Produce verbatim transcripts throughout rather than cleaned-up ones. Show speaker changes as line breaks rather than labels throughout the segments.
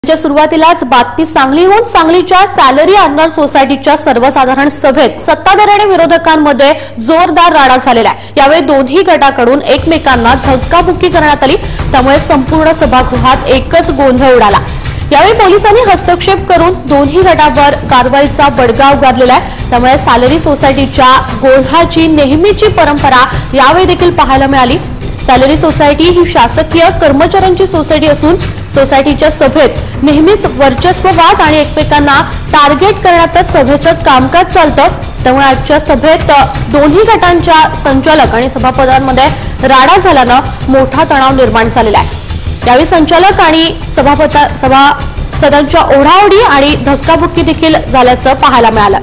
सुरुवातीलाच बातमी सांगलीहून सांगलीच्या सॅलरी अर्नर सोसायटीच्या सर्वसाधारण सभेत सत्ताधारी आणि विरोधकांमध्ये जोरदार राडा झालेला आहे। यावेळी दोन्ही गटाकडून एकमेकांना धक्काबुक्की करण्यात आली, त्यामुळे संपूर्ण सभागृहात एकच गोंधळ उडाला। यावेळी पोलिसांनी हस्तक्षेप करून दोन्ही गटावर कारवाईचा बडगा उगारलेला आहे। त्यामुळे सॅलरी सोसायटीच्या गोंधळाची नेहमीची परंपरा यावेळी देखील पाहायला मिळाली। सॅलरी सोसायटी ही शासकीय कर्मचाऱ्यांची सोसायटी असून सोसायटीच्या सभेत नेहमीच वर्चस्ववाद आणि एकमेकांना टार्गेट करण्यातच सभेचं कामकाज चालतं। त्यामुळे आजच्या सभेत दोन्ही गटांच्या संचालक आणि सभापतींमध्ये राडा झाल्यानं मोठा तणाव निर्माण झालेला आहे। यावेळी संचालक आणि सभापती सभासदांच्या ओढाओढी आणि धक्काबुक्की देखील झाल्याचं पाहायला मिळालं।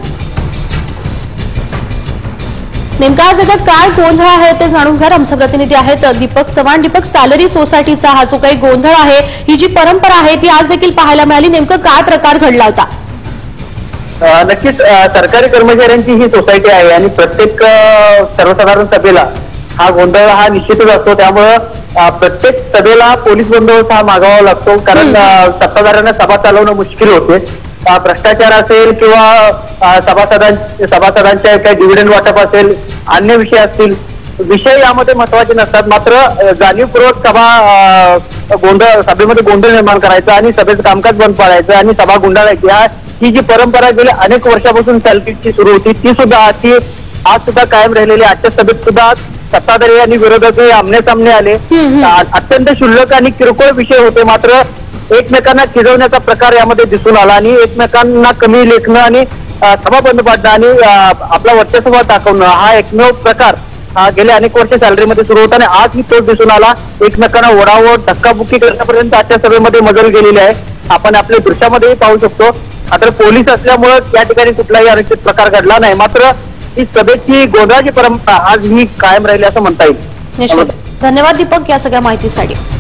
नेमका आज काय गोंधळ आहे ते जाणून घ्या। आमचे प्रतिनिधी आहेत दीपक चव्हाण। दीपक, सॅलरी सोसायटीचा हा जो काही गोंधळ आहे, ही जी परंपरा आहे ती आज देखील पाहायला मिळाली, नेमका काय प्रकार घडला होता?
नक्कीच सरकारी कर्मचाऱ्यांची ही सोसायटी आहे आणि प्रत्येक सर्वसाधारण सभेला हा गोंधळ हा निश्चितच असतो। त्यामुळे प्रत्येक सभेला पोलीस बंदोबस्त हा मागावा लागतो, कारण सत्ताधाऱ्यांना सभा चालवणं मुश्किल होते। भ्रष्टाचार असेल किंवा सभासदां सभासदांच्या काही डिव्हिडंड वाटप असेल, अन्य विषय असतील, विषय यामध्ये महत्वाचे नसतात। मात्र जाणीवपूर्वक सभा गोंधळ सभेमध्ये गोंधळ निर्माण करायचा आणि सभेचं कामकाज बंद पाडायचं आणि सभा गुंडाळायची, ही जी परंपरा गेली अनेक वर्षापासून सॅलरीची सुरू होती, ती सुद्धा आजची आज सुद्धा कायम राहिलेली। आजच्या सभेत सुद्धा सत्ताधारी आणि विरोधक आमने सामने आले। अत्यंत क्षुल्लक आणि किरकोळ विषय होते, मात्र एकमेकांना चिडवण्याचा प्रकार यामध्ये दिसून आला आणि एकमेकांना कमी लेखणं आणि सभा बंद पाडणं आणि आपला वर्चस्व दाखवणं हा एकमेव प्रकार हा गेल्या अनेक वर्ष सॅलरीमध्ये सुरू होता आणि आज ही तोच दिसून आला। एकमेकांना ओढाओढ धक्काबुक्की करण्यापर्यंत आजच्या सभेमध्ये मजल गेलेली आहे, आपण आपल्या दृश्यामध्येही पाहू शकतो। मात्र पोलीस असल्यामुळे या ठिकाणी कुठलाही अनिश्चित प्रकार घडला नाही, मात्र ही सभेची गोंधळाची परंपरा आज ही कायम राहिली असं म्हणता येईल।
धन्यवाद दीपक या सगळ्या माहितीसाठी।